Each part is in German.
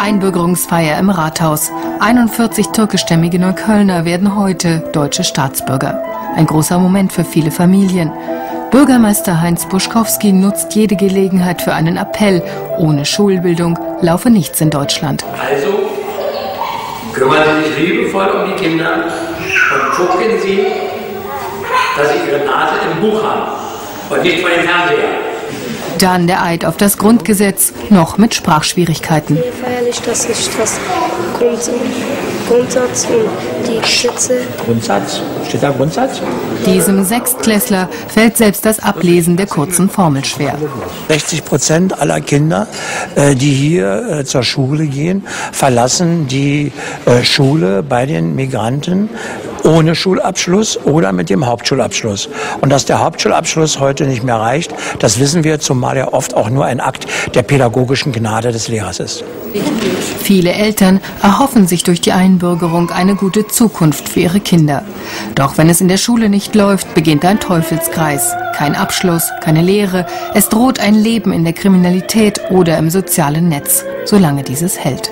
Einbürgerungsfeier im Rathaus. 41 türkischstämmige Neuköllner werden heute deutsche Staatsbürger. Ein großer Moment für viele Familien. Bürgermeister Heinz Buschkowski nutzt jede Gelegenheit für einen Appell. Ohne Schulbildung laufe nichts in Deutschland. Also kümmern Sie sich liebevoll um die Kinder und gucken Sie, dass Sie Ihre Nase im Buch haben und nicht vor dem Fernseher. Dann der Eid auf das Grundgesetz, noch mit Sprachschwierigkeiten. Feierlich, dass ich das Grundsatz und die Gesetze. Grundsatz? Steht da Grundsatz? Diesem Sechstklässler fällt selbst das Ablesen der kurzen Formel schwer. 60% aller Kinder, die hier zur Schule gehen, verlassen die Schule bei den Migranten ohne Schulabschluss oder mit dem Hauptschulabschluss. Und dass der Hauptschulabschluss heute nicht mehr reicht, das wissen wir, zumal er oft auch nur ein Akt der pädagogischen Gnade des Lehrers ist. Viele Eltern erhoffen sich durch die Einbürgerung eine gute Zukunft für ihre Kinder. Doch wenn es in der Schule nicht läuft, beginnt ein Teufelskreis. Kein Abschluss, keine Lehre. Es droht ein Leben in der Kriminalität oder im sozialen Netz, solange dieses hält.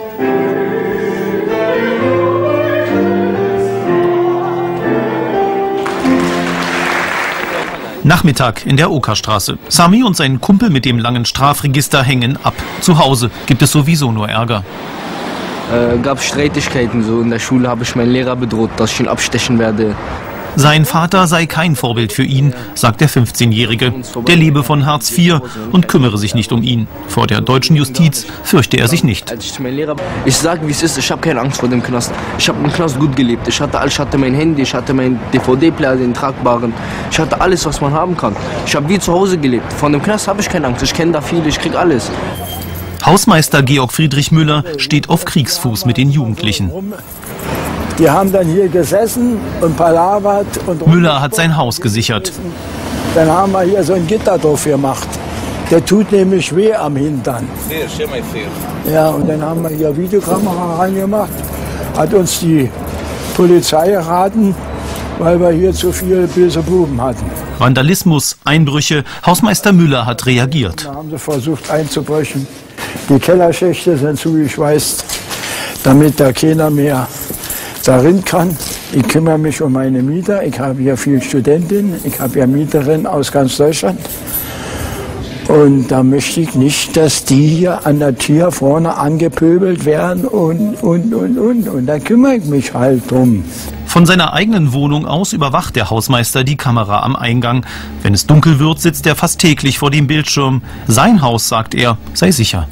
Nachmittag in der Okerstraße. Sami und sein Kumpel mit dem langen Strafregister hängen ab. Zu Hause gibt es sowieso nur Ärger. Gab Streitigkeiten so. In der Schule habe ich meinen Lehrer bedroht, dass ich ihn abstechen werde. Sein Vater sei kein Vorbild für ihn, sagt der 15-Jährige. Der lebe von Hartz IV und kümmere sich nicht um ihn. Vor der deutschen Justiz fürchte er sich nicht. Ich sage, wie es ist, ich habe keine Angst vor dem Knast. Ich habe im Knast gut gelebt. Ich hatte mein Handy, ich hatte meinen DVD-Player, den tragbaren. Ich hatte alles, was man haben kann. Ich habe wie zu Hause gelebt. Von dem Knast habe ich keine Angst. Ich kenne da viele, ich krieg alles. Hausmeister Georg Friedrich Müller steht auf Kriegsfuß mit den Jugendlichen. Die haben dann hier gesessen und palavert. Müller hat sein Haus gesichert. Dann haben wir hier so ein Gitter drauf gemacht. Der tut nämlich weh am Hintern. Ja, und dann haben wir hier Videokamera reingemacht. Hat uns die Polizei geraten, weil wir hier zu viele böse Buben hatten. Vandalismus, Einbrüche, Hausmeister Müller hat reagiert. Da haben sie versucht einzubrechen. Die Kellerschächte sind zugeschweißt, damit da keiner mehr darin kann. Ich kümmere mich um meine Mieter. Ich habe hier viele Studentinnen. Ich habe ja Mieterinnen aus ganz Deutschland. Und da möchte ich nicht, dass die hier an der Tür vorne angepöbelt werden und da kümmere ich mich halt drum. Von seiner eigenen Wohnung aus überwacht der Hausmeister die Kamera am Eingang. Wenn es dunkel wird, sitzt er fast täglich vor dem Bildschirm. Sein Haus, sagt er, sei sicher.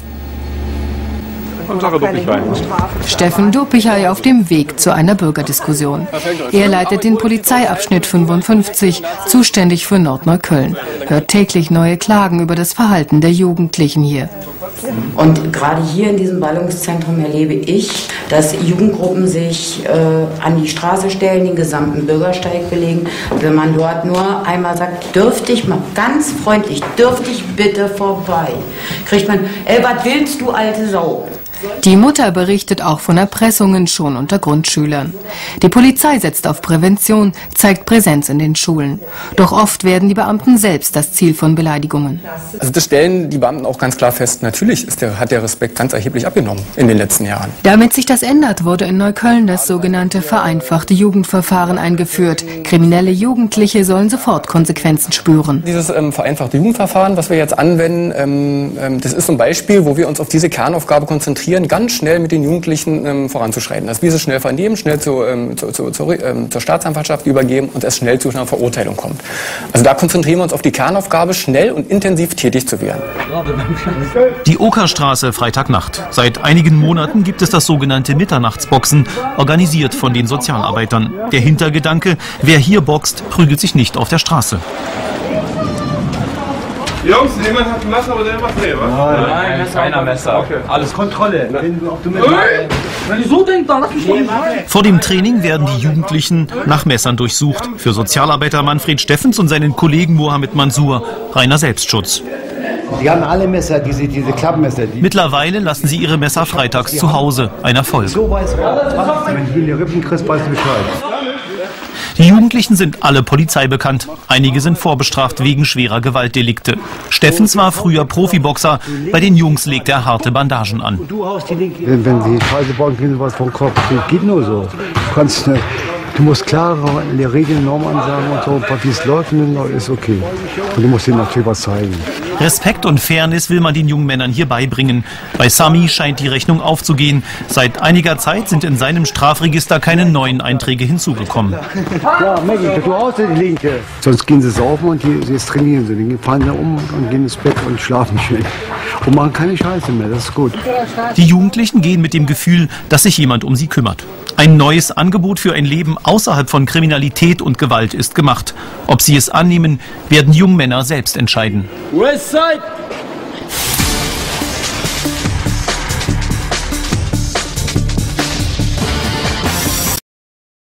Steffen Dopichai auf dem Weg zu einer Bürgerdiskussion. Er leitet den Polizeiabschnitt 55, zuständig für Nordneukölln. Hört täglich neue Klagen über das Verhalten der Jugendlichen hier. Und gerade hier in diesem Ballungszentrum erlebe ich, dass Jugendgruppen sich an die Straße stellen, den gesamten Bürgersteig belegen. Wenn man dort nur einmal sagt, dürfte ich mal ganz freundlich, dürfte ich bitte vorbei, kriegt man, was willst du, alte Sau? Die Mutter berichtet auch von Erpressungen schon unter Grundschülern. Die Polizei setzt auf Prävention, zeigt Präsenz in den Schulen. Doch oft werden die Beamten selbst das Ziel von Beleidigungen. Also das stellen die Beamten auch ganz klar fest. Natürlich hat der Respekt ganz erheblich abgenommen in den letzten Jahren. Damit sich das ändert, wurde in Neukölln das sogenannte vereinfachte Jugendverfahren eingeführt. Kriminelle Jugendliche sollen sofort Konsequenzen spüren. Dieses vereinfachte Jugendverfahren, was wir jetzt anwenden, das ist so ein Beispiel, wo wir uns auf diese Kernaufgabe konzentrieren, ganz schnell mit den Jugendlichen voranzuschreiten. Das Wiese schnell vernehmen, schnell zur Staatsanwaltschaft übergeben und es schnell zu einer Verurteilung kommt. Also da konzentrieren wir uns auf die Kernaufgabe, schnell und intensiv tätig zu werden. Die Okerstraße, Freitagnacht. Seit einigen Monaten gibt es das sogenannte Mitternachtsboxen, organisiert von den Sozialarbeitern. Der Hintergedanke, wer hier boxt, prügelt sich nicht auf der Straße. Jungs, jemand hat ein Messer oder irgendwas? Nee, was? Nein, keiner Messer. Okay. Alles Kontrolle. Wenn ich so denke, dann lass mich nicht rein. Vor dem Training werden die Jugendlichen nach Messern durchsucht. Für Sozialarbeiter Manfred Steffens und seinen Kollegen Mohamed Mansur reiner Selbstschutz. Die haben alle Messer, diese Klappmesser. Mittlerweile lassen sie ihre Messer freitags zu Hause. Ein Erfolg. So weiß man, wenn du in die Rippen kriegst, weißt du Bescheid. Die Jugendlichen sind alle Polizei bekannt. Einige sind vorbestraft wegen schwerer Gewaltdelikte. Steffens war früher Profiboxer. Bei den Jungs legt er harte Bandagen an. Wenn die Scheiße bauen, kriegen sie was vom Kopf. Das geht nur so. Du musst klare Regeln, Normen ansagen und so, wie es läuft, ist okay. Und du musst ihnen natürlich was zeigen. Respekt und Fairness will man den jungen Männern hier beibringen. Bei Sami scheint die Rechnung aufzugehen. Seit einiger Zeit sind in seinem Strafregister keine neuen Einträge hinzugekommen. Ja, Maggie, du haust die Linke. Sonst gehen sie saufen und jetzt trainieren sie. Die fahren da um und gehen ins Bett und schlafen schön. Und machen keine Scheiße mehr, das ist gut. Die Jugendlichen gehen mit dem Gefühl, dass sich jemand um sie kümmert. Ein neues Angebot für ein Leben außerhalb von Kriminalität und Gewalt ist gemacht. Ob sie es annehmen, werden die jungen Männer selbst entscheiden. Westside!